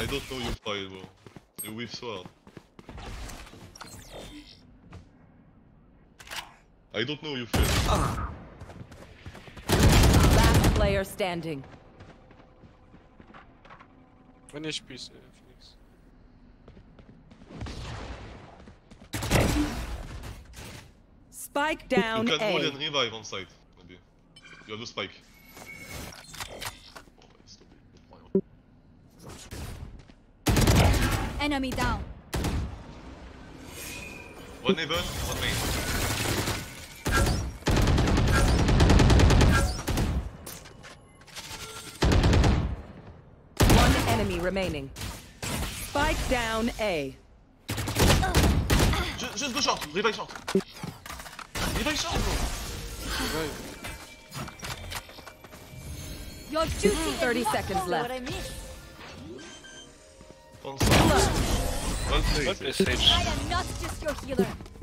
I don't know you fight, bro. You whiff so hard. I don't know you fail. Last player standing. 1 HP, Phoenix. Spike down You can hold A. and revive on site, maybe. You have the spike. Enemy down. One heaven, one main. One enemy remaining. Spike down A. Just go short, revive short. Revive short, bro. Your duty 30 is not seconds only left. what I miss. On site. Well played. What is Sage? I am not just your healer.